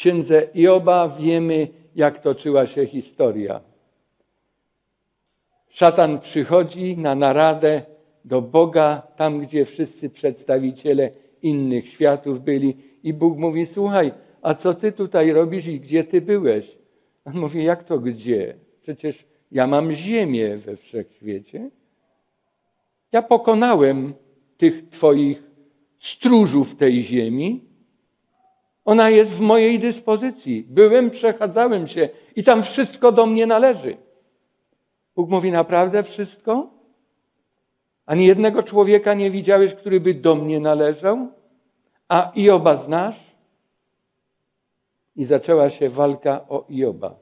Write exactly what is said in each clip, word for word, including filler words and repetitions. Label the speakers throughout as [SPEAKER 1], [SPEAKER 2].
[SPEAKER 1] księdze Ioba wiemy, jak toczyła się historia. Szatan przychodzi na naradę do Boga, tam gdzie wszyscy przedstawiciele innych światów byli i Bóg mówi, słuchaj, a co ty tutaj robisz i gdzie ty byłeś? On mówi, jak to gdzie? Przecież ja mam ziemię we wszechświecie. Ja pokonałem tych twoich stróżów tej ziemi. Ona jest w mojej dyspozycji. Byłem, przechadzałem się i tam wszystko do mnie należy. Bóg mówi, naprawdę wszystko? Ani jednego człowieka nie widziałeś, który by do mnie należał? A Ioba znasz? I zaczęła się walka o Ioba.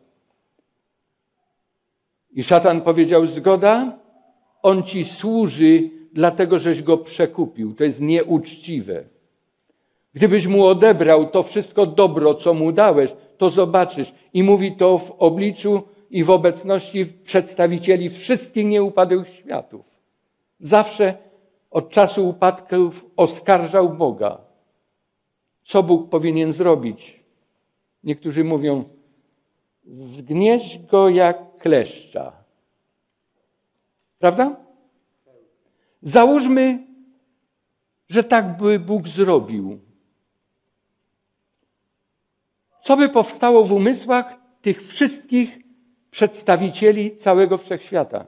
[SPEAKER 1] I szatan powiedział, zgoda, on ci służy, dlatego żeś go przekupił. To jest nieuczciwe. Gdybyś mu odebrał to wszystko dobro, co mu dałeś, to zobaczysz. I mówi to w obliczu i w obecności przedstawicieli wszystkich nieupadłych światów. Zawsze od czasu upadków oskarżał Boga. Co Bóg powinien zrobić? Niektórzy mówią, zgnieść go jak kleszcza. Prawda? Załóżmy, że tak by Bóg zrobił. Co by powstało w umysłach tych wszystkich przedstawicieli całego wszechświata?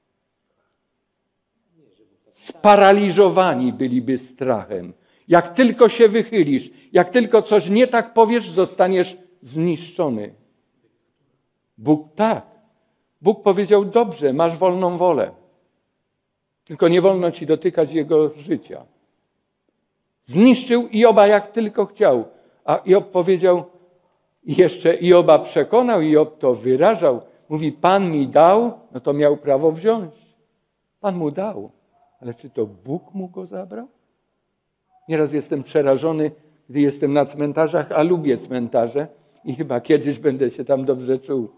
[SPEAKER 1] Sparaliżowani byliby strachem. Jak tylko się wychylisz, jak tylko coś nie tak powiesz, zostaniesz zniszczony. Bóg tak. Bóg powiedział, dobrze, masz wolną wolę. Tylko nie wolno ci dotykać jego życia. Zniszczył Ioba jak tylko chciał. A Job powiedział, jeszcze Ioba przekonał, Job to wyrażał. Mówi, Pan mi dał, no to miał prawo wziąć. Pan mu dał. Ale czy to Bóg mu go zabrał? Nieraz jestem przerażony, gdy jestem na cmentarzach, a lubię cmentarze i chyba kiedyś będę się tam dobrze czuł.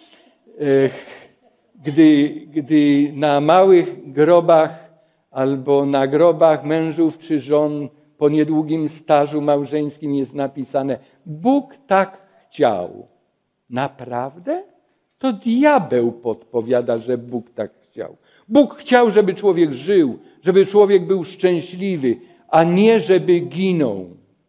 [SPEAKER 1] Gdy, gdy na małych grobach albo na grobach mężów czy żon po niedługim stażu małżeńskim jest napisane, Bóg tak chciał. Naprawdę? To diabeł podpowiada, że Bóg tak chciał. Bóg chciał, żeby człowiek żył, żeby człowiek był szczęśliwy, a nie żeby ginął.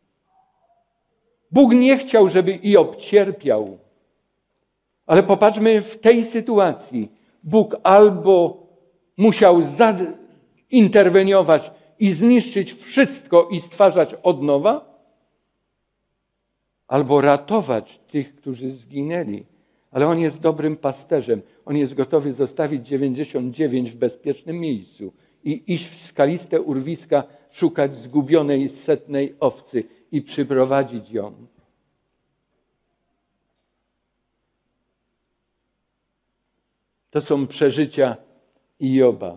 [SPEAKER 1] Bóg nie chciał, żeby Iob cierpiał. Ale popatrzmy w tej sytuacji. Bóg albo musiał interweniować i zniszczyć wszystko i stwarzać od nowa, albo ratować tych, którzy zginęli. Ale On jest dobrym pasterzem. On jest gotowy zostawić dziewięćdziesiąt dziewięć w bezpiecznym miejscu i iść w skaliste urwiska, szukać zgubionej setnej owcy i przyprowadzić ją. To są przeżycia Ioba.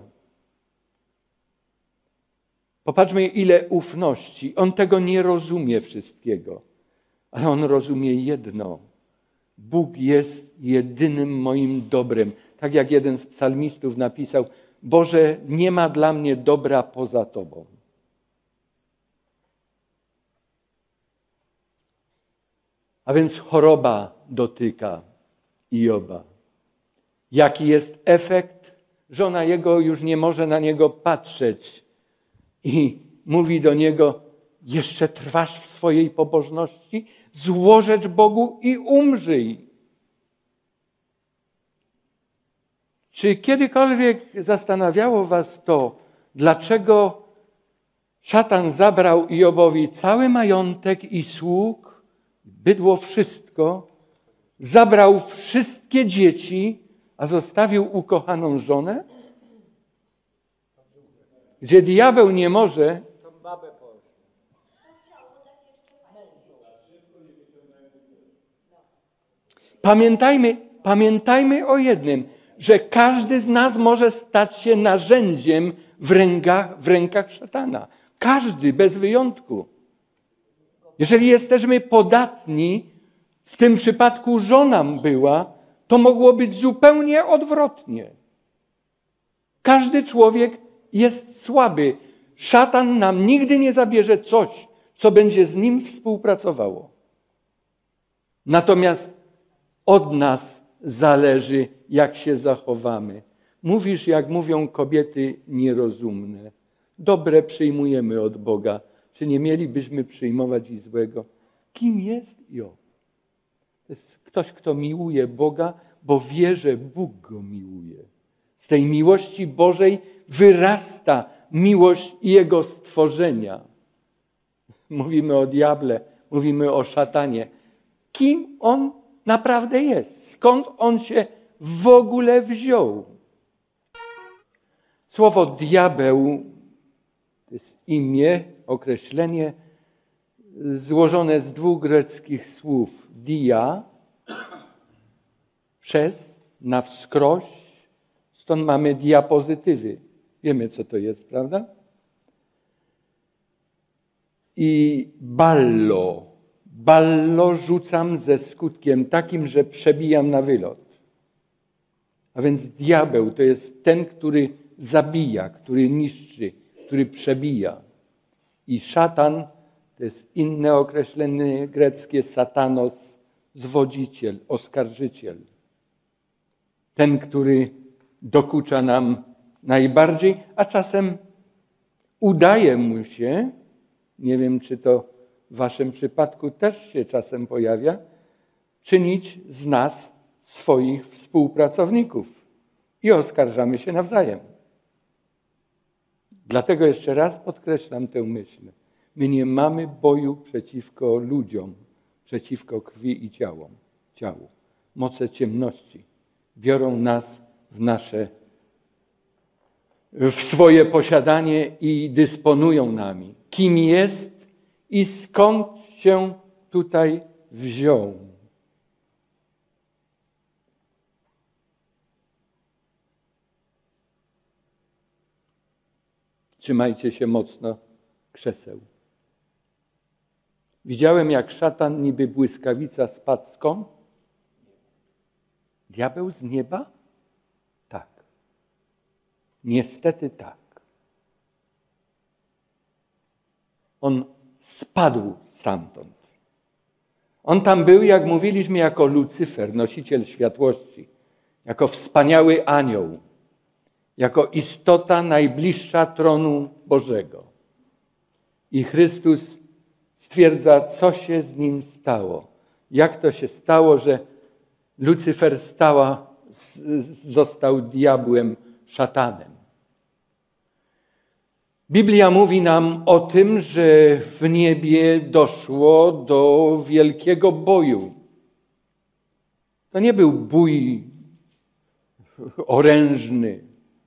[SPEAKER 1] Popatrzmy, ile ufności. On tego nie rozumie wszystkiego, ale on rozumie jedno. Bóg jest jedynym moim dobrem. Tak jak jeden z psalmistów napisał, Boże, nie ma dla mnie dobra poza Tobą. A więc choroba dotyka Ioba. Jaki jest efekt? Żona jego już nie może na niego patrzeć i mówi do niego, jeszcze trwasz w swojej pobożności? Złożecz Bogu i umrzyj. Czy kiedykolwiek zastanawiało was to, dlaczego szatan zabrał Iobowi cały majątek i sług, bydło wszystko, zabrał wszystkie dzieci, a zostawił ukochaną żonę? Gdzie diabeł nie może, Pamiętajmy, pamiętajmy o jednym, że każdy z nas może stać się narzędziem w rękach, w rękach szatana. Każdy, bez wyjątku. Jeżeli jesteśmy podatni, w tym przypadku żona była, to mogło być zupełnie odwrotnie. Każdy człowiek jest słaby. Szatan nam nigdy nie zabierze coś, co będzie z nim współpracowało. Natomiast od nas zależy, jak się zachowamy. Mówisz, jak mówią kobiety nierozumne. Dobre przyjmujemy od Boga. Czy nie mielibyśmy przyjmować i złego? Kim jest Job? To jest ktoś, kto miłuje Boga, bo wie, że Bóg go miłuje. Z tej miłości Bożej wyrasta miłość Jego stworzenia. Mówimy o diable, mówimy o szatanie. Kim on naprawdę jest? Skąd on się w ogóle wziął? Słowo diabeł to jest imię, określenie złożone z dwóch greckich słów. Dia, przez, na wskroś. Stąd mamy diapozytywy. Wiemy, co to jest, prawda? I ballo. Ballo rzucam ze skutkiem takim, że przebijam na wylot. A więc diabeł to jest ten, który zabija, który niszczy, który przebija. I szatan to jest inne określenie greckie, satanos, zwodziciel, oskarżyciel. Ten, który dokucza nam najbardziej, a czasem udaje mu się, nie wiem, czy to w waszym przypadku też się czasem pojawia, czynić z nas swoich współpracowników i oskarżamy się nawzajem. Dlatego jeszcze raz podkreślam tę myśl. My nie mamy boju przeciwko ludziom, przeciwko krwi i ciałom, ciału. Moce ciemności biorą nas w nasze, w swoje posiadanie i dysponują nami. Kim jest i skąd się tutaj wziął? Trzymajcie się mocno krzeseł. Widziałem, jak szatan niby błyskawica spadł skąd? Diabeł z nieba? Tak. Niestety tak. On spadł stamtąd. On tam był, jak mówiliśmy, jako Lucyfer, nosiciel światłości, jako wspaniały anioł, jako istota najbliższa tronu Bożego. I Chrystus stwierdza, co się z nim stało. Jak to się stało, że Lucyfer stała, został diabłem, szatanem. Biblia mówi nam o tym, że w niebie doszło do wielkiego boju. To nie był bój orężny.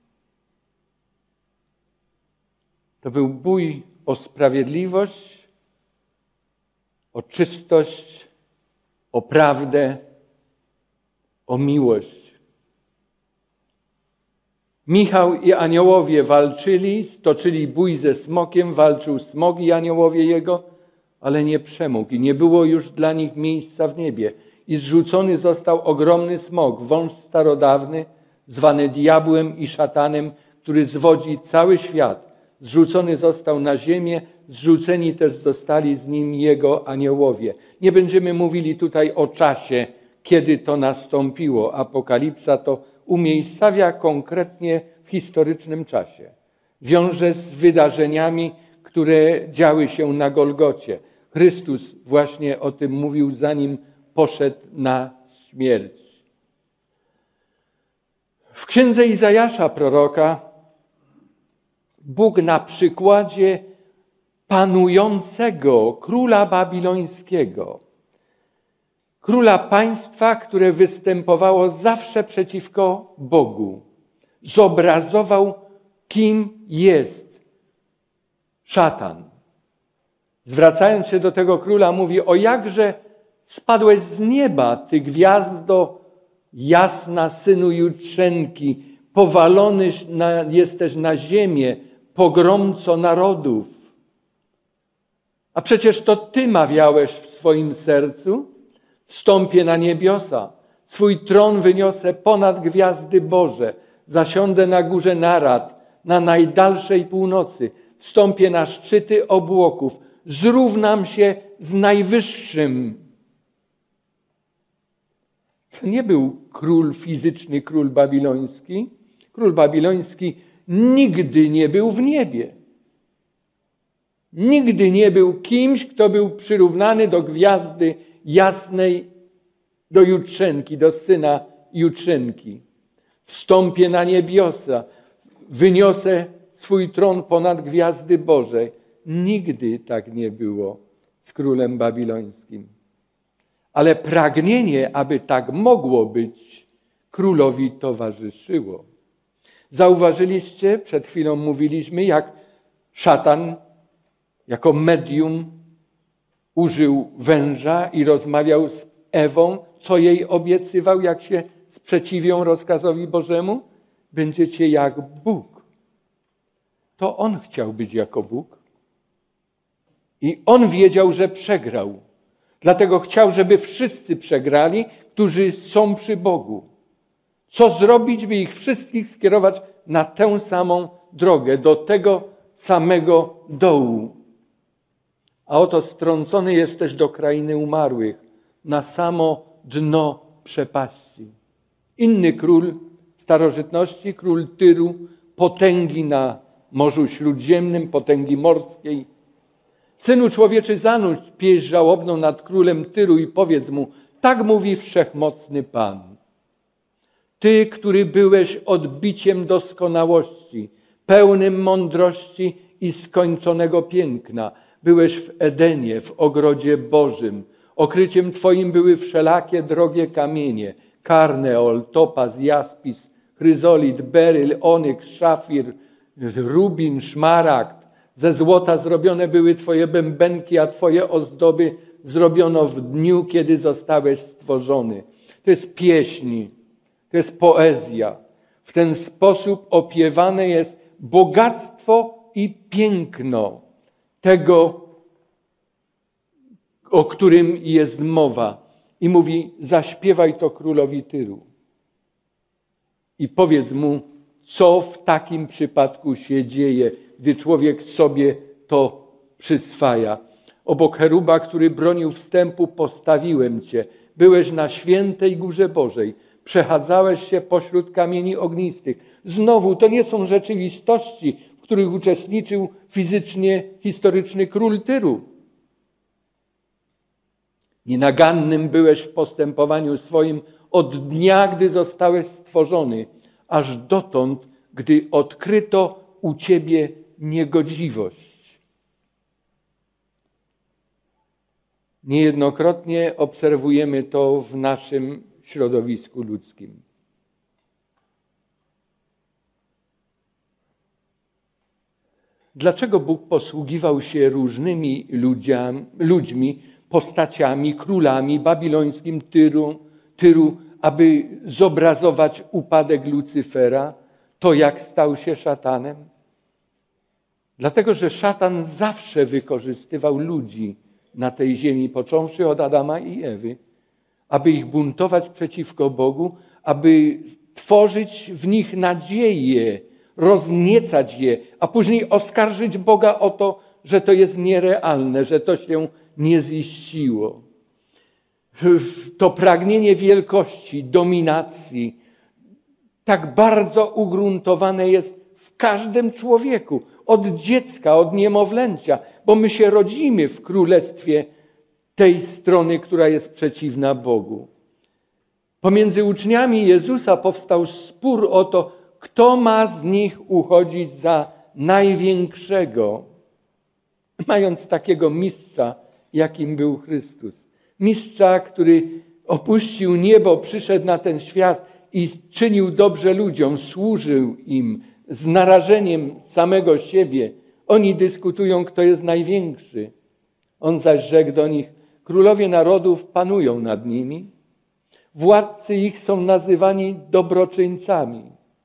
[SPEAKER 1] To był bój o sprawiedliwość, o czystość, o prawdę, o miłość. Michał i aniołowie walczyli, stoczyli bój ze smokiem, walczył smok i aniołowie jego, ale nie przemógł i nie było już dla nich miejsca w niebie. I zrzucony został ogromny smok, wąż starodawny, zwany diabłem i szatanem, który zwodzi cały świat. Zrzucony został na ziemię, zrzuceni też zostali z nim jego aniołowie. Nie będziemy mówili tutaj o czasie, kiedy to nastąpiło. Apokalipsa to umiejscawia konkretnie w historycznym czasie. Wiąże z wydarzeniami, które działy się na Golgocie. Chrystus właśnie o tym mówił, zanim poszedł na śmierć. W księdze Izajasza proroka Bóg na przykładzie panującego króla babilońskiego, króla państwa, które występowało zawsze przeciwko Bogu, zobrazował, kim jest szatan. Zwracając się do tego króla, mówi: o jakże spadłeś z nieba, ty gwiazdo jasna, synu jutrzenki, powalony jesteś na ziemię, pogromco narodów. A przecież to ty mawiałeś w swoim sercu: wstąpię na niebiosa, swój tron wyniosę ponad gwiazdy Boże, zasiądę na górze narad, na najdalszej północy, wstąpię na szczyty obłoków, zrównam się z Najwyższym. To nie był król fizyczny, król babiloński. Król babiloński nigdy nie był w niebie. Nigdy nie był kimś, kto był przyrównany do gwiazdy jasnej, do jutrzenki, do syna jutrzenki. Wstąpię na niebiosa, wyniosę swój tron ponad gwiazdy Boże. Nigdy tak nie było z królem babilońskim. Ale pragnienie, aby tak mogło być, królowi towarzyszyło. Zauważyliście, przed chwilą mówiliśmy, jak szatan jako medium użył węża i rozmawiał z Ewą, co jej obiecywał, jak się sprzeciwią rozkazowi Bożemu? Będziecie jak Bóg. To on chciał być jako Bóg. I on wiedział, że przegrał. Dlatego chciał, żeby wszyscy przegrali, którzy są przy Bogu. Co zrobić, by ich wszystkich skierować na tę samą drogę, do tego samego dołu. A oto strącony jest też do krainy umarłych, na samo dno przepaści. Inny król starożytności, król Tyru, potęgi na Morzu Śródziemnym, potęgi morskiej. Synu człowieczy, zanurz pieśń żałobną nad królem Tyru i powiedz mu, tak mówi wszechmocny Pan. Ty, który byłeś odbiciem doskonałości, pełnym mądrości i skończonego piękna, byłeś w Edenie, w ogrodzie Bożym. Okryciem Twoim były wszelakie drogie kamienie, karneol, topaz, jaspis, chryzolit, beryl, onyks, szafir, rubin, szmaragd. Ze złota zrobione były Twoje bębenki, a Twoje ozdoby zrobiono w dniu, kiedy zostałeś stworzony. To jest pieśń, to jest poezja. W ten sposób opiewane jest bogactwo i piękno tego, o którym jest mowa. I mówi, zaśpiewaj to królowi Tyru. I powiedz mu, co w takim przypadku się dzieje, gdy człowiek sobie to przyswaja. Obok cheruba, który bronił wstępu, postawiłem Cię. Byłeś na świętej górze Bożej. Przechadzałeś się pośród kamieni ognistych. Znowu, to nie są rzeczywistości, w których uczestniczył fizycznie historyczny król Tyru. Nienagannym byłeś w postępowaniu swoim od dnia, gdy zostałeś stworzony, aż dotąd, gdy odkryto u Ciebie niegodziwość. Niejednokrotnie obserwujemy to w naszym środowisku ludzkim. Dlaczego Bóg posługiwał się różnymi ludziami, ludźmi, postaciami, królami babilońskim Tyru, Tyru, aby zobrazować upadek Lucyfera, to jak stał się szatanem? Dlatego, że szatan zawsze wykorzystywał ludzi na tej ziemi, począwszy od Adama i Ewy, aby ich buntować przeciwko Bogu, aby tworzyć w nich nadzieję, rozniecać je, a później oskarżyć Boga o to, że to jest nierealne, że to się nie ziściło. To pragnienie wielkości, dominacji tak bardzo ugruntowane jest w każdym człowieku, od dziecka, od niemowlęcia, bo my się rodzimy w królestwie tej strony, która jest przeciwna Bogu. Pomiędzy uczniami Jezusa powstał spór o to, kto ma z nich uchodzić za największego, mając takiego mistrza, jakim był Chrystus. Mistrza, który opuścił niebo, przyszedł na ten świat i czynił dobrze ludziom, służył im z narażeniem samego siebie. Oni dyskutują, kto jest największy. On zaś rzekł do nich, królowie narodów panują nad nimi, władcy ich są nazywani dobroczyńcami.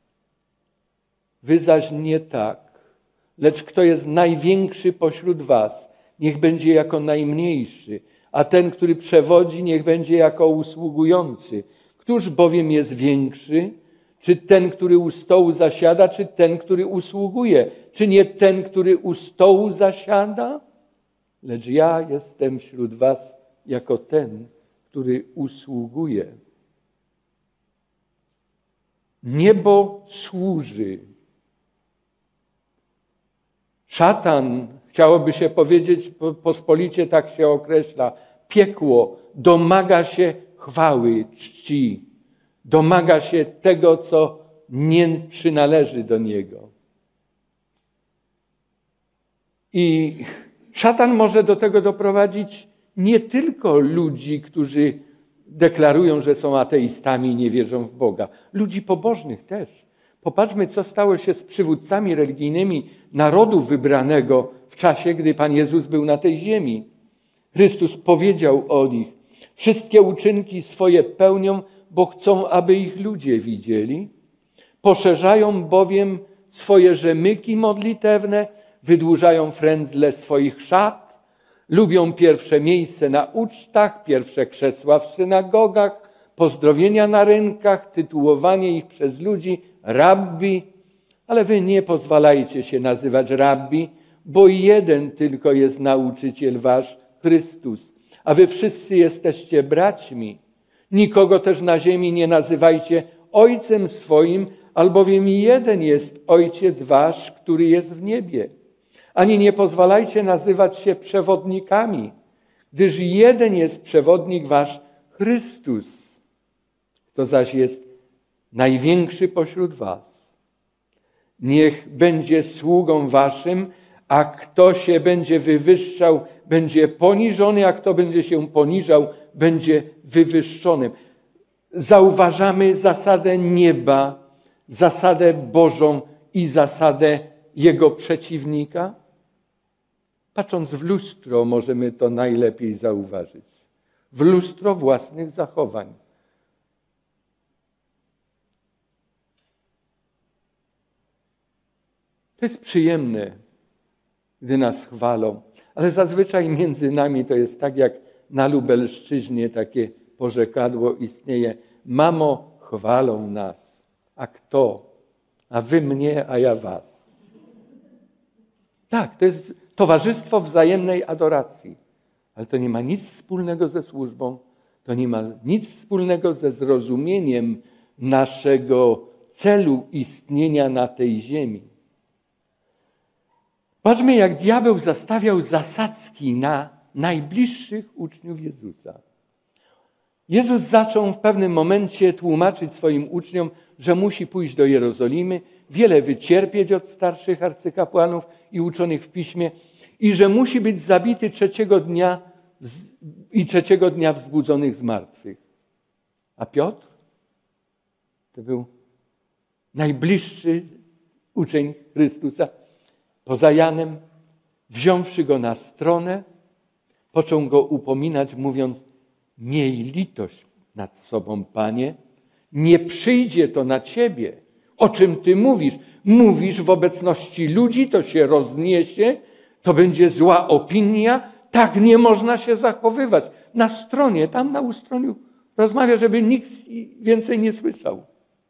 [SPEAKER 1] Wy zaś nie tak, lecz kto jest największy pośród was, niech będzie jako najmniejszy, a ten, który przewodzi, niech będzie jako usługujący. Któż bowiem jest większy? Czy ten, który u stołu zasiada, czy ten, który usługuje? Czy nie ten, który u stołu zasiada? Lecz ja jestem wśród was jako ten, który usługuje. Niebo służy. Szatan, chciałoby się powiedzieć, pospolicie tak się określa, piekło domaga się chwały, czci. Domaga się tego, co nie przynależy do niego. I szatan może do tego doprowadzić nie tylko ludzi, którzy deklarują, że są ateistami i nie wierzą w Boga. Ludzi pobożnych też. Popatrzmy, co stało się z przywódcami religijnymi narodu wybranego w czasie, gdy Pan Jezus był na tej ziemi. Chrystus powiedział o nich: wszystkie uczynki swoje pełnią, bo chcą, aby ich ludzie widzieli. Poszerzają bowiem swoje rzemyki modlitewne, wydłużają frędzle swoich szat, lubią pierwsze miejsce na ucztach, pierwsze krzesła w synagogach, pozdrowienia na rynkach, tytułowanie ich przez ludzi rabbi. Ale wy nie pozwalajcie się nazywać rabbi, bo jeden tylko jest nauczyciel wasz, Chrystus, a wy wszyscy jesteście braćmi. Nikogo też na ziemi nie nazywajcie ojcem swoim, albowiem jeden jest Ojciec wasz, który jest w niebie. Ani nie pozwalajcie nazywać się przewodnikami, gdyż jeden jest przewodnik wasz, Chrystus. Kto zaś jest największy pośród was, niech będzie sługą waszym, a kto się będzie wywyższał, będzie poniżony, a kto będzie się poniżał, będzie wywyższonym. Zauważamy zasadę nieba, zasadę Bożą i zasadę jego przeciwnika? Patrząc w lustro, możemy to najlepiej zauważyć. W lustro własnych zachowań. To jest przyjemne, gdy nas chwalą, ale zazwyczaj między nami to jest tak, jak na Lubelszczyźnie takie porzekadło istnieje. Mamo, chwalą nas. A kto? A wy mnie, a ja was. Tak, to jest towarzystwo wzajemnej adoracji. Ale to nie ma nic wspólnego ze służbą. To nie ma nic wspólnego ze zrozumieniem naszego celu istnienia na tej ziemi. Patrzmy, jak diabeł zastawiał zasadzki na najbliższych uczniów Jezusa. Jezus zaczął w pewnym momencie tłumaczyć swoim uczniom, że musi pójść do Jerozolimy, wiele wycierpieć od starszych arcykapłanów i uczonych w piśmie i że musi być zabity trzeciego dnia i trzeciego dnia wzbudzonych z martwych. A Piotr to był najbliższy uczeń Chrystusa. Poza Janem, wziąwszy go na stronę, począł go upominać, mówiąc: miej litość nad sobą, Panie, nie przyjdzie to na ciebie. O czym ty mówisz? Mówisz w obecności ludzi, to się rozniesie, to będzie zła opinia, tak nie można się zachowywać. Na stronie, tam na ustroniu rozmawia, żeby nikt więcej nie słyszał.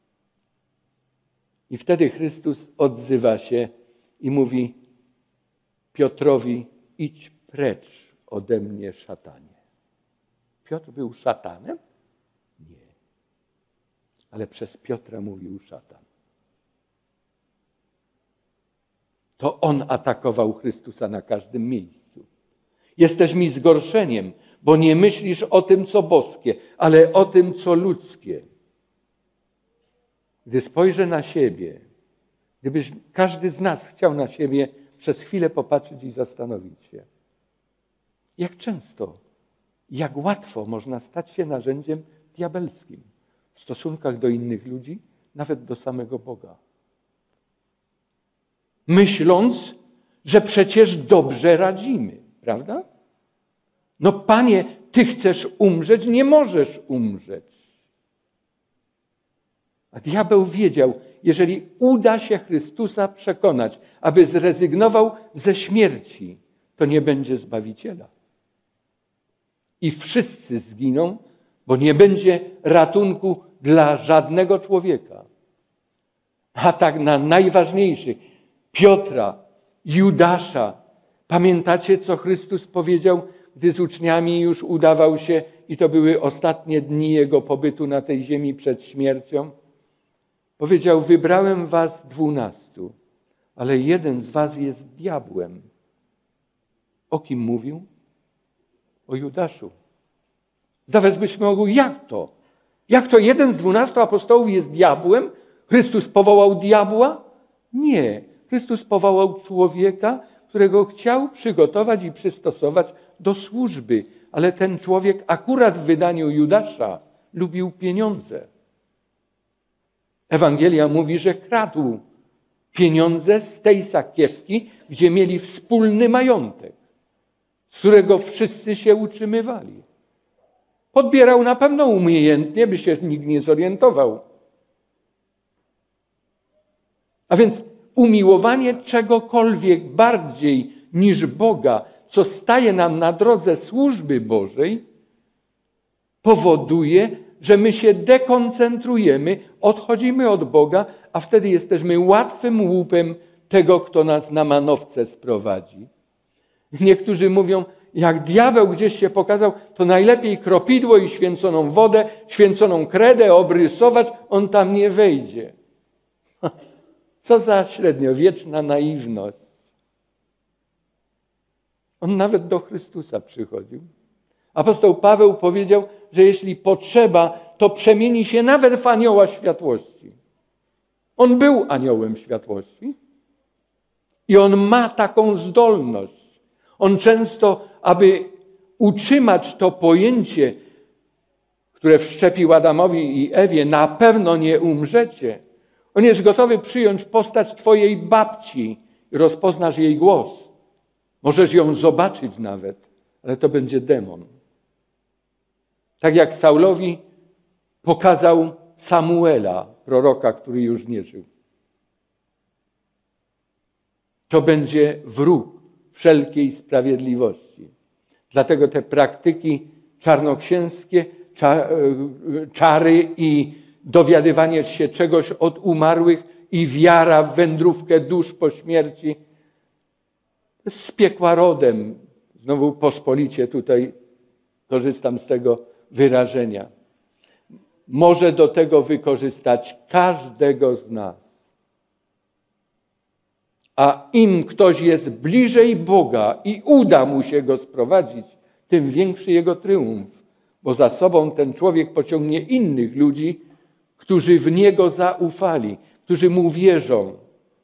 [SPEAKER 1] I wtedy Chrystus odzywa się i mówi Piotrowi: idź precz ode mnie, szatanie. Piotr był szatanem? Nie. Ale przez Piotra mówił szatan. To on atakował Chrystusa na każdym miejscu. Jesteś mi zgorszeniem, bo nie myślisz o tym, co boskie, ale o tym, co ludzkie. Gdy spojrzę na siebie, gdybyś każdy z nas chciał na siebie przez chwilę popatrzeć i zastanowić się, jak często, jak łatwo można stać się narzędziem diabelskim w stosunkach do innych ludzi, nawet do samego Boga. Myśląc, że przecież dobrze radzimy, prawda? No Panie, Ty chcesz umrzeć, nie możesz umrzeć. A diabeł wiedział, jeżeli uda się Chrystusa przekonać, aby zrezygnował ze śmierci, to nie będzie Zbawiciela. I wszyscy zginą, bo nie będzie ratunku dla żadnego człowieka. A tak na najważniejszych, Piotra, Judasza. Pamiętacie, co Chrystus powiedział, gdy z uczniami już udawał się, i to były ostatnie dni Jego pobytu na tej ziemi przed śmiercią? Powiedział, wybrałem was dwunastu, ale jeden z was jest diabłem. O kim mówił? O Judaszu. Zdawać byśmy mogli, jak to? Jak to jeden z dwunastu apostołów jest diabłem? Chrystus powołał diabła? Nie. Chrystus powołał człowieka, którego chciał przygotować i przystosować do służby. Ale ten człowiek akurat w wydaniu Judasza lubił pieniądze. Ewangelia mówi, że kradł pieniądze z tej sakiewki, gdzie mieli wspólny majątek, z którego wszyscy się utrzymywali. Podbierał na pewno umiejętnie, by się nikt nie zorientował. A więc umiłowanie czegokolwiek bardziej niż Boga, co staje nam na drodze służby Bożej, powoduje, że my się dekoncentrujemy, odchodzimy od Boga, a wtedy jesteśmy łatwym łupem tego, kto nas na manowce sprowadzi. Niektórzy mówią, jak diabeł gdzieś się pokazał, to najlepiej kropidło i święconą wodę, święconą kredę obrysować, on tam nie wejdzie. Co za średniowieczna naiwność. On nawet do Chrystusa przychodził. Apostoł Paweł powiedział, że jeśli potrzeba, to przemieni się nawet w anioła światłości. On był aniołem światłości i on ma taką zdolność. On często, aby utrzymać to pojęcie, które wszczepił Adamowi i Ewie, na pewno nie umrzecie. On jest gotowy przyjąć postać twojej babci i rozpoznasz jej głos. Możesz ją zobaczyć nawet, ale to będzie demon. Tak jak Saulowi pokazał Samuela, proroka, który już nie żył. To będzie wróg wszelkiej sprawiedliwości. Dlatego te praktyki czarnoksięskie, czary i dowiadywanie się czegoś od umarłych i wiara w wędrówkę dusz po śmierci z piekła rodem. Znowu pospolicie tutaj korzystam z tego wyrażenia. Może do tego wykorzystać każdego z nas. A im ktoś jest bliżej Boga i uda mu się go sprowadzić, tym większy jego triumf, bo za sobą ten człowiek pociągnie innych ludzi, którzy w niego zaufali, którzy mu wierzą.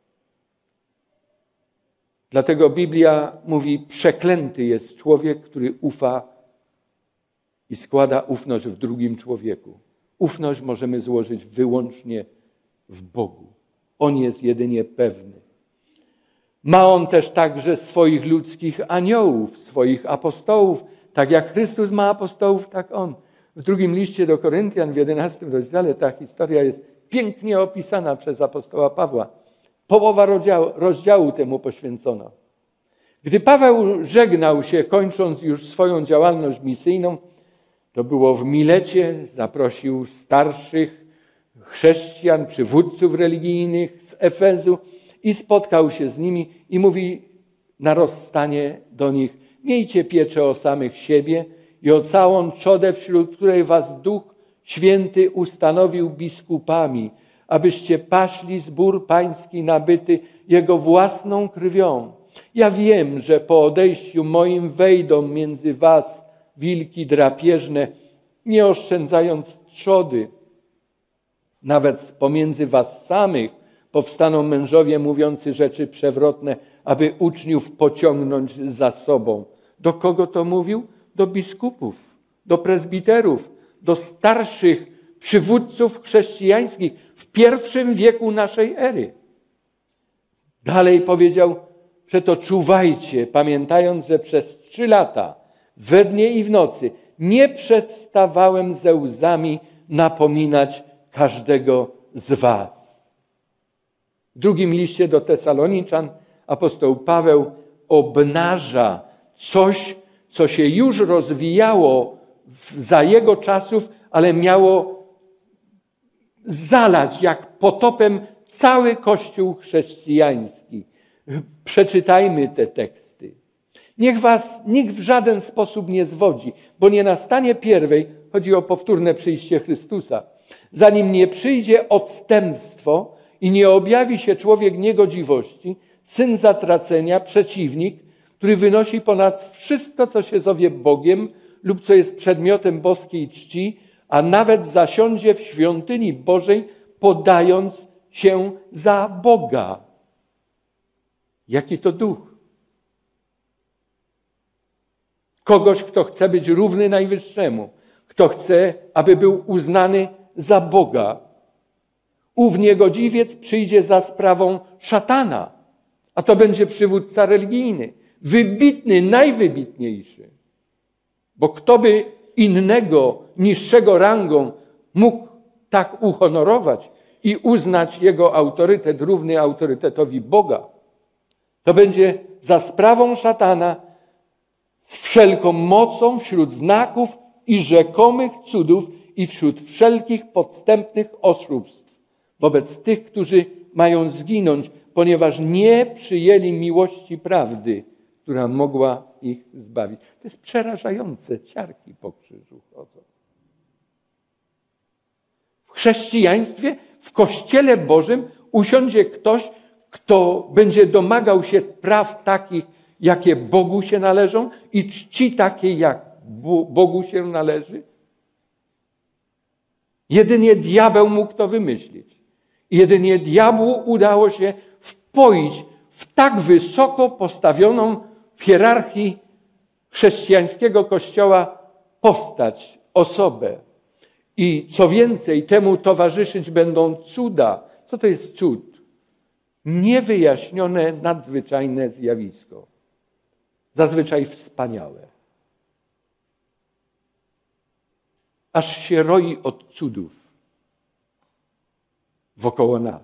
[SPEAKER 1] Dlatego Biblia mówi, przeklęty jest człowiek, który ufa i składa ufność w drugim człowieku. Ufność możemy złożyć wyłącznie w Bogu. On jest jedynie pewny. Ma on też także swoich ludzkich aniołów, swoich apostołów. Tak jak Chrystus ma apostołów, tak on. W drugim liście do Koryntian, w jedenastym rozdziale, ta historia jest pięknie opisana przez apostoła Pawła. Połowa rozdziału, rozdziału temu poświęcono. Gdy Paweł żegnał się, kończąc już swoją działalność misyjną, to było w Milecie, zaprosił starszych chrześcijan, przywódców religijnych z Efezu i spotkał się z nimi i mówi na rozstanie do nich: miejcie pieczę o samych siebie i o całą trzodę, wśród której was Duch Święty ustanowił biskupami, abyście paśli zbór pański nabyty Jego własną krwią. Ja wiem, że po odejściu moim wejdą między was wilki drapieżne, nie oszczędzając trzody. Nawet z pomiędzy was samych powstaną mężowie mówiący rzeczy przewrotne, aby uczniów pociągnąć za sobą. Do kogo to mówił? Do biskupów, do prezbiterów, do starszych przywódców chrześcijańskich w pierwszym wieku naszej ery. Dalej powiedział, że to czuwajcie, pamiętając, że przez trzy lata, we dnie i w nocy, nie przestawałem ze łzami napominać każdego z was. W drugim liście do Tesaloniczan apostoł Paweł obnaża coś, co się już rozwijało za jego czasów, ale miało zalać jak potopem cały Kościół chrześcijański. Przeczytajmy te teksty. Niech was nikt w żaden sposób nie zwodzi, bo nie nastanie pierwej, chodzi o powtórne przyjście Chrystusa, Zanim nie przyjdzie odstępstwo i nie objawi się człowiek niegodziwości, syn zatracenia, przeciwnik, który wynosi ponad wszystko, co się zowie Bogiem lub co jest przedmiotem boskiej czci, a nawet zasiądzie w świątyni Bożej, podając się za Boga. Jaki to duch? Kogoś, kto chce być równy Najwyższemu, kto chce, aby był uznany za Boga. Ów niegodziwiec przyjdzie za sprawą szatana, a to będzie przywódca religijny, wybitny, najwybitniejszy. Bo kto by innego, niższego rangą mógł tak uhonorować i uznać jego autorytet równy autorytetowi Boga, to będzie za sprawą szatana z wszelką mocą wśród znaków i rzekomych cudów i wśród wszelkich podstępnych oszustw wobec tych, którzy mają zginąć, ponieważ nie przyjęli miłości prawdy, która mogła ich zbawić. To jest przerażające, ciarki po krzyżu chodzą. W chrześcijaństwie, w Kościele Bożym usiądzie ktoś, kto będzie domagał się praw takich, jakie Bogu się należą i czci takiej, jak Bogu się należy. Jedynie diabeł mógł to wymyślić. Jedynie diabłu udało się wpoić w tak wysoko postawioną w hierarchii chrześcijańskiego Kościoła postać, osobę. I co więcej, temu towarzyszyć będą cuda. Co to jest cud? Niewyjaśnione, nadzwyczajne zjawisko. Zazwyczaj wspaniałe. Aż się roi od cudów wokoło nas.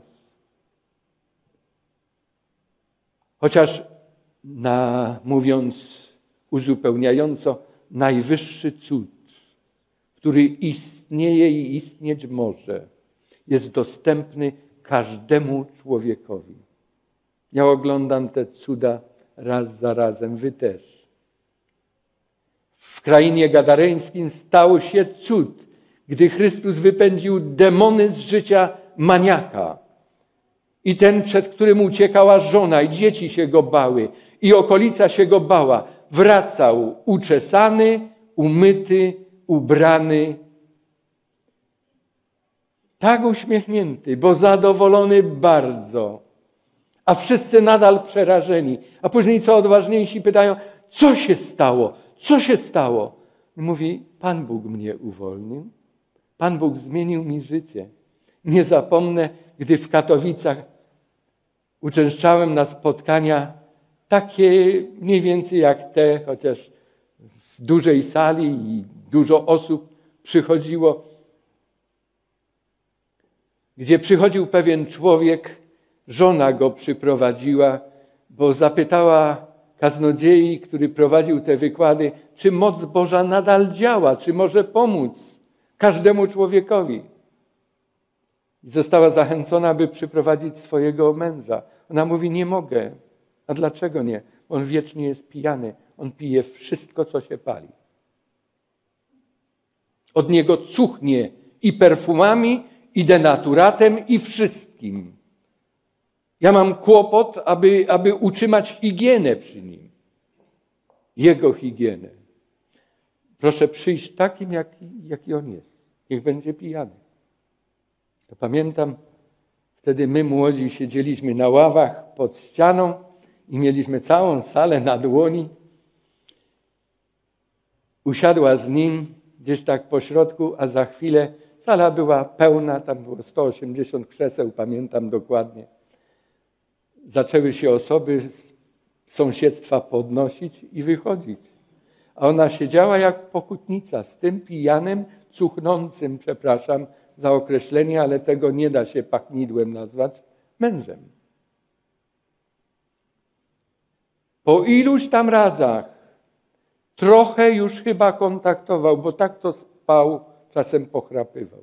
[SPEAKER 1] Chociaż, na, mówiąc uzupełniająco, najwyższy cud, który istnieje i istnieć może, jest dostępny każdemu człowiekowi. Ja oglądam te cuda raz za razem, wy też. W krainie gadareńskim stał się cud, gdy Chrystus wypędził demony z życia maniaka. I ten, przed którym uciekała żona i dzieci się go bały i okolica się go bała, wracał uczesany, umyty, ubrany, tak uśmiechnięty, bo zadowolony bardzo, a wszyscy nadal przerażeni. A później co odważniejsi pytają, co się stało? Co się stało? I mówi, Pan Bóg mnie uwolnił. Pan Bóg zmienił mi życie. Nie zapomnę, gdy w Katowicach uczęszczałem na spotkania takie mniej więcej jak te, chociaż w dużej sali i dużo osób przychodziło, gdzie przychodził pewien człowiek, żona go przyprowadziła, bo zapytała kaznodziei, który prowadził te wykłady, czy moc Boża nadal działa, czy może pomóc każdemu człowiekowi. I została zachęcona, by przyprowadzić swojego męża. Ona mówi, nie mogę. A dlaczego nie? On wiecznie jest pijany. On pije wszystko, co się pali. Od niego cuchnie i perfumami, i denaturatem, i wszystkim. Ja mam kłopot, aby, aby utrzymać higienę przy nim. Jego higienę. Proszę przyjść takim, jaki, jaki on jest. Niech będzie pijany. To pamiętam, wtedy my młodzi siedzieliśmy na ławach pod ścianą i mieliśmy całą salę na dłoni. Usiadła z nim gdzieś tak po środku, a za chwilę sala była pełna, tam było sto osiemdziesiąt krzeseł, pamiętam dokładnie. Zaczęły się osoby z sąsiedztwa podnosić i wychodzić. A ona siedziała jak pokutnica z tym pijanym, cuchnącym, przepraszam za określenie, ale tego nie da się pachnidłem nazwać, mężem. Po iluś tam razach trochę już chyba kontaktował, bo tak to spał, czasem pochrapywał.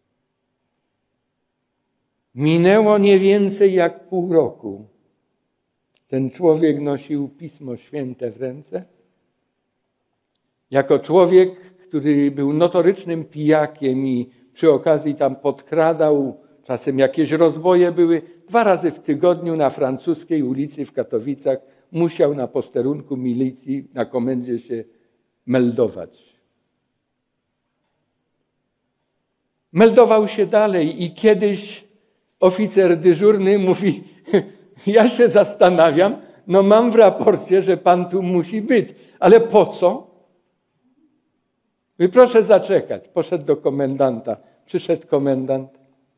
[SPEAKER 1] Minęło nie więcej jak pół roku. Ten człowiek nosił Pismo Święte w ręce. Jako człowiek, który był notorycznym pijakiem i przy okazji tam podkradał, czasem jakieś rozboje były. Dwa razy w tygodniu na Francuskiej ulicy w Katowicach musiał na posterunku milicji, na komendzie się meldować. Meldował się dalej i kiedyś oficer dyżurny mówi, ja się zastanawiam, no mam w raporcie, że pan tu musi być, ale po co? I proszę zaczekać. Poszedł do komendanta. Przyszedł komendant.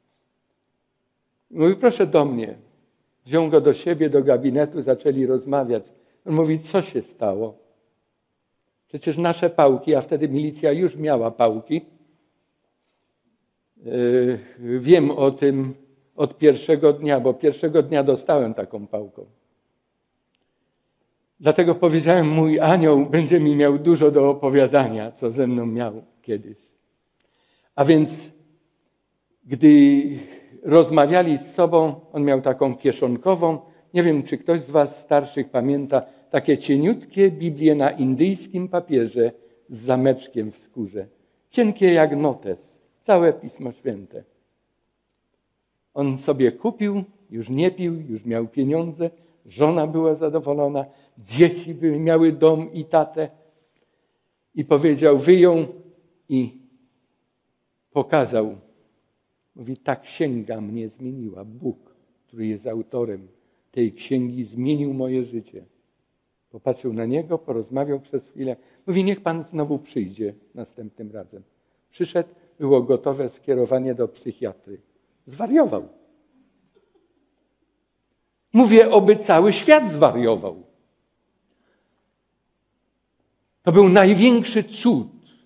[SPEAKER 1] Mówi, proszę do mnie. Wziął go do siebie, do gabinetu, zaczęli rozmawiać. On mówi, co się stało? Przecież nasze pałki, a wtedy milicja już miała pałki. Yy, wiem o tym od pierwszego dnia, bo pierwszego dnia dostałem taką pałką. Dlatego powiedziałem, mój anioł będzie mi miał dużo do opowiadania, co ze mną miał kiedyś. A więc, gdy rozmawiali z sobą, on miał taką kieszonkową, nie wiem, czy ktoś z was starszych pamięta, takie cieniutkie Biblie na indyjskim papierze z zameczkiem w skórze. Cienkie jak notes, całe Pismo Święte. On sobie kupił, już nie pił, już miał pieniądze, żona była zadowolona, dzieci były, miały dom i tatę. I powiedział, wyjął i pokazał. Mówi, ta księga mnie zmieniła. Bóg, który jest autorem tej księgi, zmienił moje życie. Popatrzył na niego, porozmawiał przez chwilę. Mówi, niech pan znowu przyjdzie następnym razem. Przyszedł, było gotowe skierowanie do psychiatry. Zwariował. Mówię, oby cały świat zwariował. To był największy cud.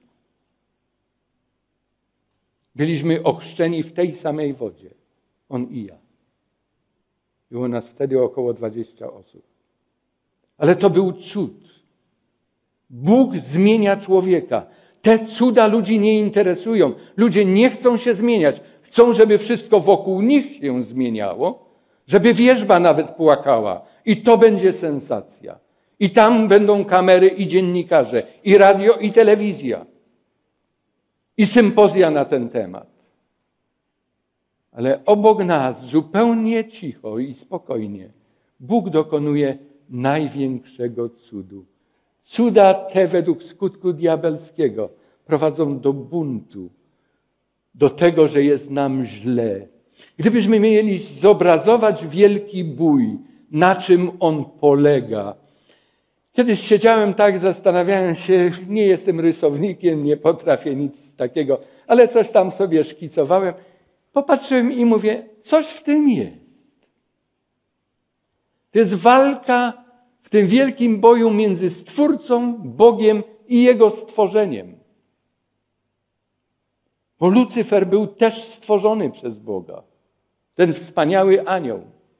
[SPEAKER 1] Byliśmy ochrzczeni w tej samej wodzie. On i ja. Było nas wtedy około dwudziestu osób. Ale to był cud. Bóg zmienia człowieka. Te cuda ludzi nie interesują. Ludzie nie chcą się zmieniać. Chcą, żeby wszystko wokół nich się zmieniało, żeby wierzba nawet płakała. I to będzie sensacja. I tam będą kamery i dziennikarze, i radio, i telewizja. I sympozja na ten temat. Ale obok nas, zupełnie cicho i spokojnie, Bóg dokonuje największego cudu. Cuda te według skutku diabelskiego prowadzą do buntu, do tego, że jest nam źle. Gdybyśmy mieli zobrazować wielki bój, na czym on polega. Kiedyś siedziałem tak, zastanawiałem się, nie jestem rysownikiem, nie potrafię nic takiego, ale coś tam sobie szkicowałem. Popatrzyłem i mówię, coś w tym jest. To jest walka w tym wielkim boju między Stwórcą, Bogiem i Jego stworzeniem. Bo Lucyfer był też stworzony przez Boga. Ten wspaniały anioł.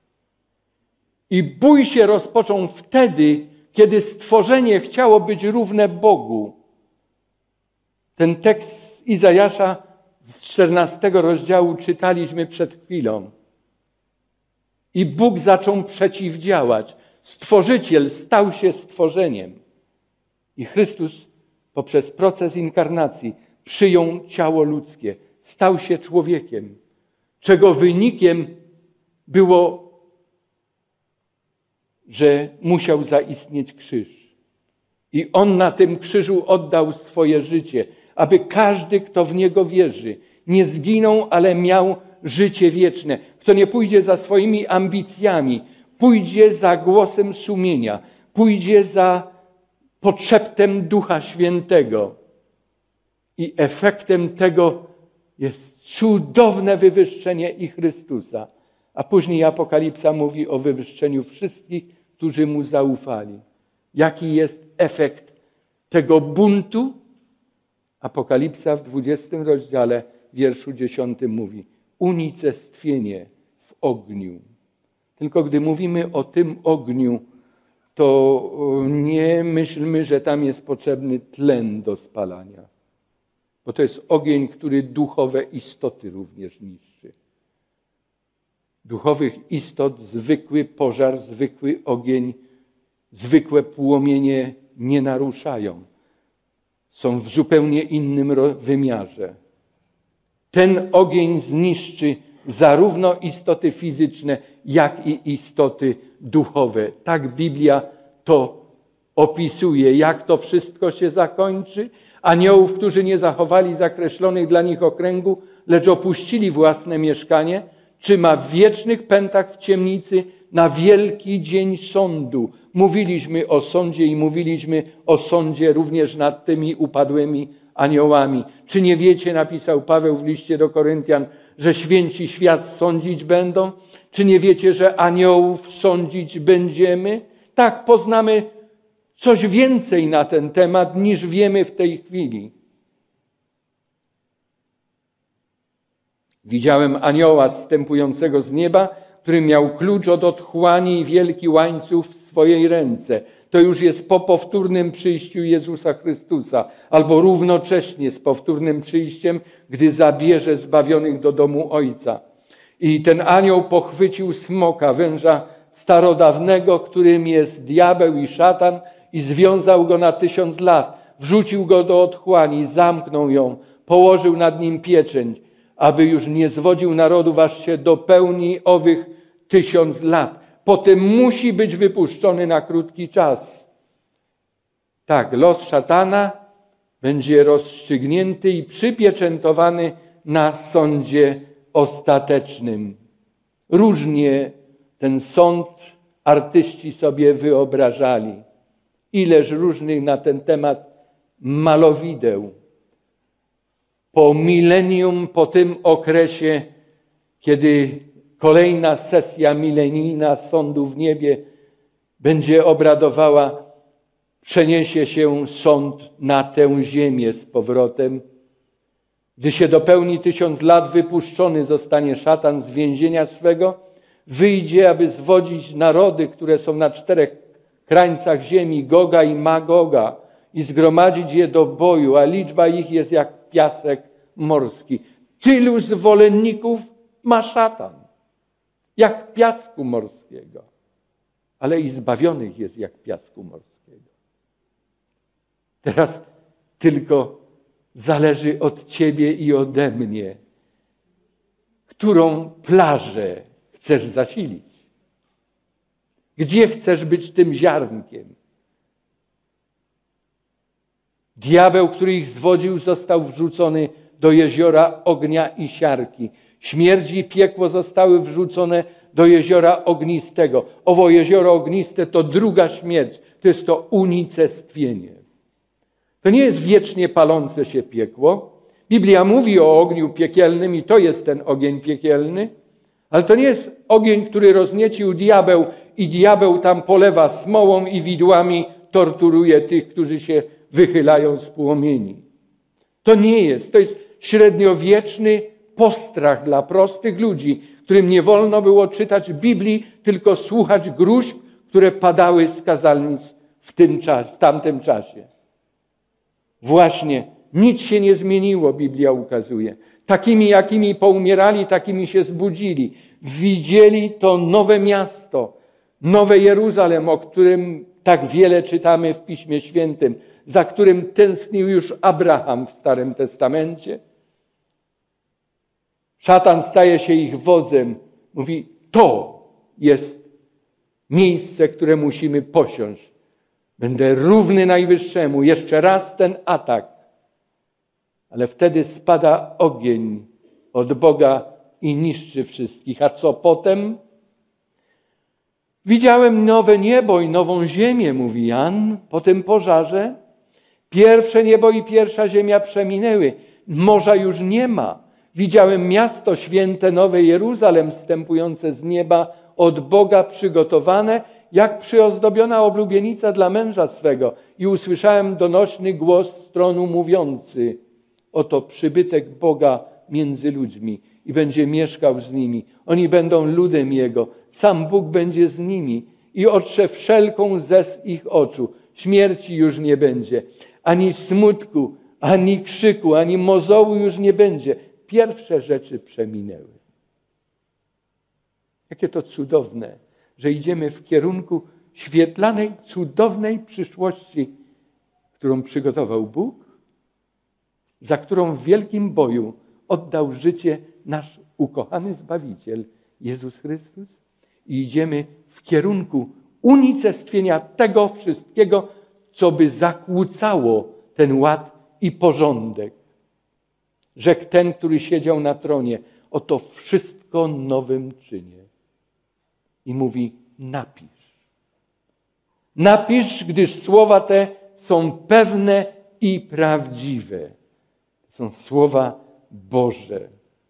[SPEAKER 1] I bój się rozpoczął wtedy, kiedy stworzenie chciało być równe Bogu. Ten tekst Izajasza z czternastego rozdziału czytaliśmy przed chwilą. I Bóg zaczął przeciwdziałać. Stworzyciel stał się stworzeniem. I Chrystus poprzez proces inkarnacji przyjął ciało ludzkie. Stał się człowiekiem, czego wynikiem było, że musiał zaistnieć krzyż. I On na tym krzyżu oddał swoje życie, aby każdy, kto w Niego wierzy, nie zginął, ale miał życie wieczne. Kto nie pójdzie za swoimi ambicjami, pójdzie za głosem sumienia, pójdzie za podszeptem Ducha Świętego. I efektem tego jest cudowne wywyższenie i Chrystusa. A później Apokalipsa mówi o wywyższeniu wszystkich, którzy Mu zaufali. Jaki jest efekt tego buntu? Apokalipsa w dwudziestym rozdziale, wierszu dziesiątym mówi: unicestwienie w ogniu. Tylko gdy mówimy o tym ogniu, to nie myślmy, że tam jest potrzebny tlen do spalania. Bo to jest ogień, który duchowe istoty również niszczy. Duchowych istot zwykły pożar, zwykły ogień, zwykłe płomienie nie naruszają. Są w zupełnie innym wymiarze. Ten ogień zniszczy zarówno istoty fizyczne, jak i istoty duchowe. Tak Biblia to opisuje, jak to wszystko się zakończy. Aniołów, którzy nie zachowali zakreślonych dla nich okręgu, lecz opuścili własne mieszkanie, trzyma w wiecznych pętach w ciemnicy na wielki dzień sądu. Mówiliśmy o sądzie i mówiliśmy o sądzie również nad tymi upadłymi aniołami. Czy nie wiecie, napisał Paweł w liście do Koryntian, że święci świat sądzić będą? Czy nie wiecie, że aniołów sądzić będziemy? Tak, poznamy coś więcej na ten temat, niż wiemy w tej chwili. Widziałem anioła zstępującego z nieba, który miał klucz od otchłani i wielki łańcuch w swojej ręce. To już jest po powtórnym przyjściu Jezusa Chrystusa, albo równocześnie z powtórnym przyjściem, gdy zabierze zbawionych do domu Ojca. I ten anioł pochwycił smoka, węża starodawnego, którym jest diabeł i szatan, i związał go na tysiąc lat. Wrzucił go do otchłani, zamknął ją, położył nad nim pieczęć, aby już nie zwodził narodów, aż się dopełni owych tysiąc lat. Potem musi być wypuszczony na krótki czas. Tak, los szatana będzie rozstrzygnięty i przypieczętowany na sądzie ostatecznym. Różnie ten sąd artyści sobie wyobrażali. Ileż różnych na ten temat malowideł. Po milenium, po tym okresie, kiedy kolejna sesja milenijna sądu w niebie będzie obradowała, przeniesie się sąd na tę ziemię z powrotem. Gdy się dopełni tysiąc lat, wypuszczony zostanie szatan z więzienia swego, wyjdzie, aby zwodzić narody, które są na czterech krańcach ziemi, Goga i Magoga, i zgromadzić je do boju, a liczba ich jest jak piasek morski. Tylu zwolenników ma szatan, jak piasku morskiego, ale i zbawionych jest jak piasku morskiego. Teraz tylko zależy od ciebie i ode mnie, którą plażę chcesz zasilić. Gdzie chcesz być tym ziarnkiem? Diabeł, który ich zwodził, został wrzucony do jeziora ognia i siarki. Śmierć i piekło zostały wrzucone do jeziora ognistego. Owo jezioro ogniste to druga śmierć. To jest to unicestwienie. To nie jest wiecznie palące się piekło. Biblia mówi o ogniu piekielnym i to jest ten ogień piekielny. Ale to nie jest ogień, który rozniecił diabeł i diabeł tam polewa smołą i widłami torturuje tych, którzy się wychylają z płomieni. To nie jest. To jest średniowieczny postrach dla prostych ludzi, którym nie wolno było czytać Biblii, tylko słuchać gróźb, które padały z kazalnic w, tym czasie, w tamtym czasie. Właśnie nic się nie zmieniło, Biblia ukazuje. Takimi, jakimi poumierali, takimi się zbudzili. Widzieli to nowe miasto, nowe Jeruzalem, o którym tak wiele czytamy w Piśmie Świętym, za którym tęsknił już Abraham w Starym Testamencie. Szatan staje się ich wodzem. Mówi, to jest miejsce, które musimy posiąść. Będę równy Najwyższemu. Jeszcze raz ten atak. Ale wtedy spada ogień od Boga i niszczy wszystkich. A co potem? Widziałem nowe niebo i nową ziemię, mówi Jan, po tym pożarze. Pierwsze niebo i pierwsza ziemia przeminęły. Morza już nie ma. Widziałem miasto święte, nowe Jeruzalem, wstępujące z nieba, od Boga przygotowane, jak przyozdobiona oblubienica dla męża swego. I usłyszałem donośny głos z tronu mówiący, oto przybytek Boga między ludźmi i będzie mieszkał z nimi. Oni będą ludem Jego. Sam Bóg będzie z nimi i otrze wszelką łzę z ich oczu. Śmierci już nie będzie, ani smutku, ani krzyku, ani mozołu już nie będzie. Pierwsze rzeczy przeminęły. Jakie to cudowne, że idziemy w kierunku świetlanej, cudownej przyszłości, którą przygotował Bóg, za którą w wielkim boju oddał życie nasz ukochany Zbawiciel, Jezus Chrystus. I idziemy w kierunku unicestwienia tego wszystkiego, co by zakłócało ten ład i porządek. Rzekł ten, który siedział na tronie, oto wszystko nowym czynię. I mówi, napisz. Napisz, gdyż słowa te są pewne i prawdziwe. To są słowa Boże.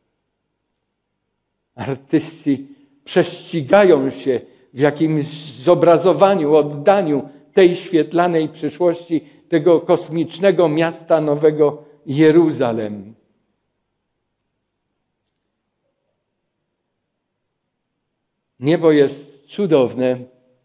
[SPEAKER 1] Artyści prześcigają się w jakimś zobrazowaniu, oddaniu tej świetlanej przyszłości, tego kosmicznego miasta Nowego Jeruzalem. Niebo jest cudowne.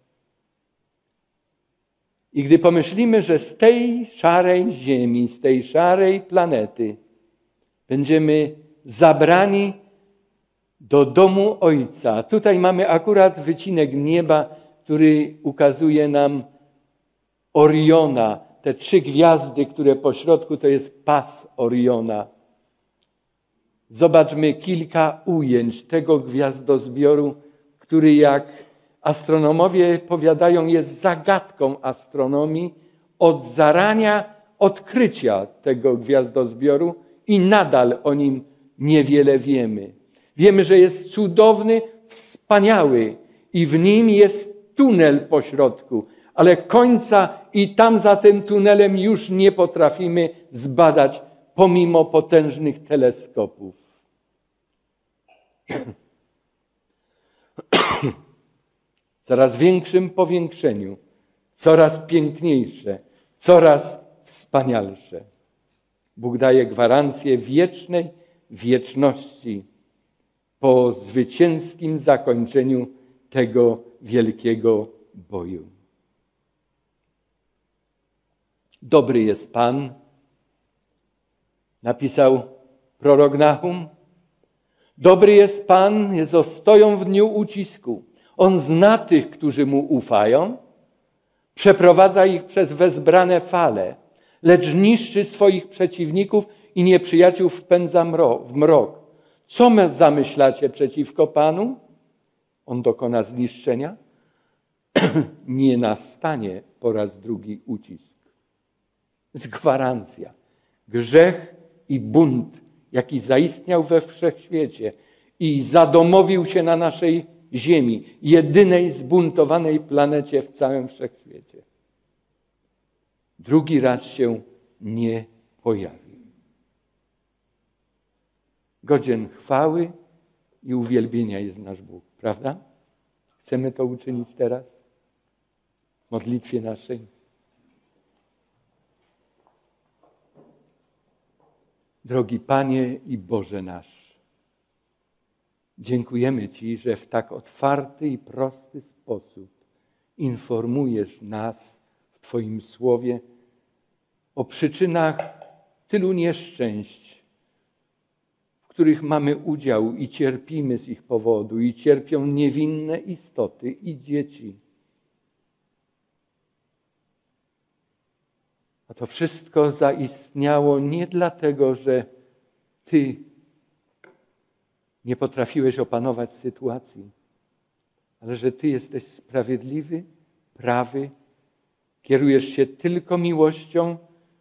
[SPEAKER 1] I gdy pomyślimy, że z tej szarej ziemi, z tej szarej planety będziemy zabrani do domu Ojca. Tutaj mamy akurat wycinek nieba, który ukazuje nam Oriona. Te trzy gwiazdy, które po środku to jest pas Oriona. Zobaczmy kilka ujęć tego gwiazdozbioru, który jak astronomowie powiadają jest zagadką astronomii od zarania odkrycia tego gwiazdozbioru i nadal o nim niewiele wiemy. Wiemy, że jest cudowny, wspaniały i w nim jest tunel po środku, ale końca i tam za tym tunelem już nie potrafimy zbadać pomimo potężnych teleskopów. Coraz większym powiększeniu, coraz piękniejsze, coraz wspanialsze. Bóg daje gwarancję wiecznej wieczności po zwycięskim zakończeniu tego wielkiego boju. Dobry jest Pan, napisał prorok Nahum. Dobry jest Pan, jest ostoją w dniu ucisku. On zna tych, którzy Mu ufają, przeprowadza ich przez wezbrane fale, lecz niszczy swoich przeciwników i nieprzyjaciół wpędza w mrok. Co my zamyślacie przeciwko Panu? On dokona zniszczenia. Nie nastanie po raz drugi ucisk. Jest gwarancja. Grzech i bunt, jaki zaistniał we wszechświecie i zadomowił się na naszej ziemi, jedynej zbuntowanej planecie w całym wszechświecie, drugi raz się nie pojawi. Godzien chwały i uwielbienia jest nasz Bóg, prawda? Chcemy to uczynić teraz w modlitwie naszej. Drogi Panie i Boże nasz, dziękujemy Ci, że w tak otwarty i prosty sposób informujesz nas w Twoim Słowie o przyczynach tylu nieszczęść, w których mamy udział i cierpimy z ich powodu, i cierpią niewinne istoty i dzieci. A to wszystko zaistniało nie dlatego, że Ty nie potrafiłeś opanować sytuacji, ale że Ty jesteś sprawiedliwy, prawy, kierujesz się tylko miłością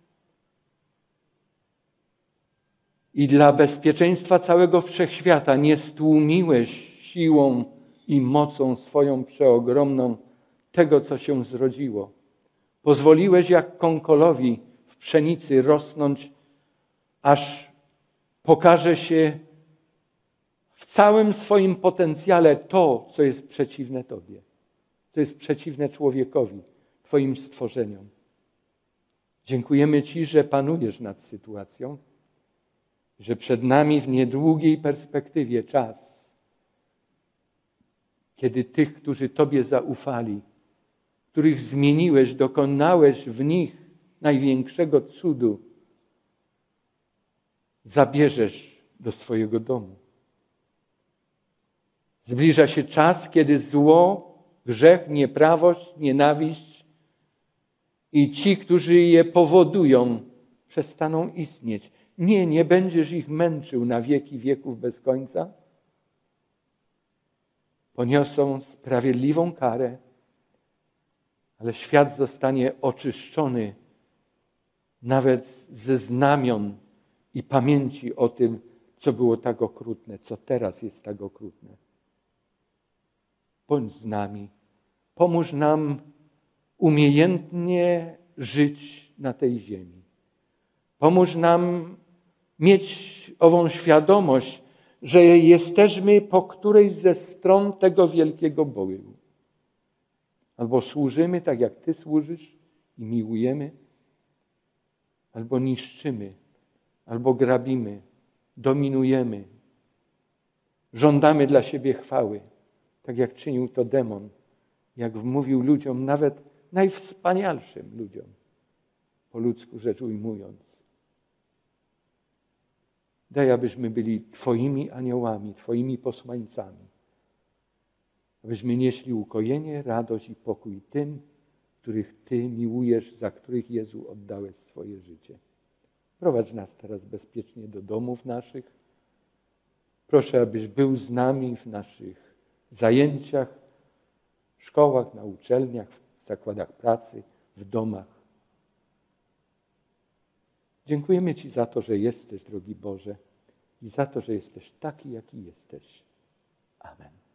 [SPEAKER 1] i dla bezpieczeństwa całego wszechświata nie stłumiłeś siłą i mocą swoją przeogromną tego, co się zrodziło. Pozwoliłeś jak kąkolowi w pszenicy rosnąć, aż pokaże się w całym swoim potencjale to, co jest przeciwne Tobie, co jest przeciwne człowiekowi, Twoim stworzeniom. Dziękujemy Ci, że panujesz nad sytuacją, że przed nami w niedługiej perspektywie czas, kiedy tych, którzy Tobie zaufali, których zmieniłeś, dokonałeś w nich największego cudu, zabierzesz do swojego domu. Zbliża się czas, kiedy zło, grzech, nieprawość, nienawiść i ci, którzy je powodują, przestaną istnieć. Nie, nie będziesz ich męczył na wieki wieków bez końca. Poniosą sprawiedliwą karę, ale świat zostanie oczyszczony nawet ze znamion i pamięci o tym, co było tak okrutne, co teraz jest tak okrutne. Bądź z nami. Pomóż nam umiejętnie żyć na tej ziemi. Pomóż nam mieć ową świadomość, że jesteśmy po którejś ze stron tego wielkiego boju. Albo służymy tak, jak Ty służysz i miłujemy, albo niszczymy, albo grabimy, dominujemy. Żądamy dla siebie chwały, tak jak czynił to demon, jak wmówił ludziom, nawet najwspanialszym ludziom, po ludzku rzecz ujmując. Daj, abyśmy byli Twoimi aniołami, Twoimi posłańcami. Abyśmy nieśli ukojenie, radość i pokój tym, których Ty miłujesz, za których, Jezu, oddałeś swoje życie. Prowadź nas teraz bezpiecznie do domów naszych. Proszę, abyś był z nami w naszych zajęciach, w szkołach, na uczelniach, w zakładach pracy, w domach. Dziękujemy Ci za to, że jesteś, drogi Boże, i za to, że jesteś taki, jaki jesteś. Amen.